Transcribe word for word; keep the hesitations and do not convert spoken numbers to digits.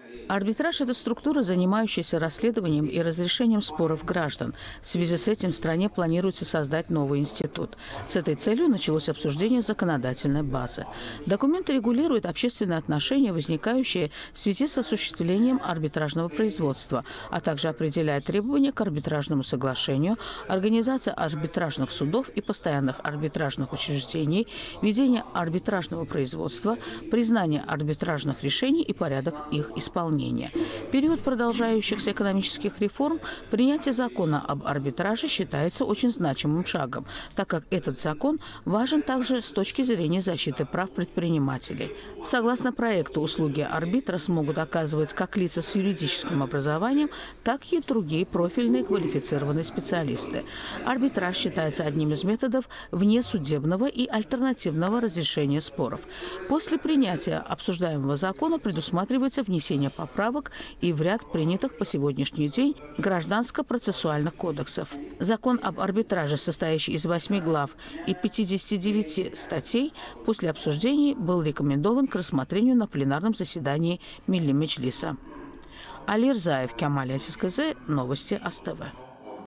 Арбитраж – это структура, занимающаяся расследованием и разрешением споров граждан. В связи с этим в стране планируется создать новый институт. С этой целью началось обсуждение законодательной базы. Документы регулируют общественные отношения, возникающие в связи с осуществлением арбитражного производства, а также определяет требования к арбитражному соглашению, организация арбитражных судов и постоянных арбитражных учреждений, ведение арбитражного производства, признание арбитражных решений и порядок их исполнения. В период продолжающихся экономических реформ принятие закона об арбитраже считается очень значимым шагом, так как этот закон важен также с точки зрения защиты прав предпринимателей. Согласно проекту, услуги арбитра смогут оказывать как лица с юридическим образованием, так и другие профильные квалифицированные специалисты. Арбитраж считается одним из методов внесудебного и альтернативного разрешения споров. После принятия обсуждаемого закона предусматривается внесение поправок и в ряд принятых по сегодняшний день гражданско-процессуальных кодексов. Закон об арбитраже, состоящий из восьми глав и пятидесяти девяти статей, после обсуждений был рекомендован к рассмотрению на пленарном заседании Милли Меджлиса. Али Рзаев, Кемаль Асискызы, новости АСТВ.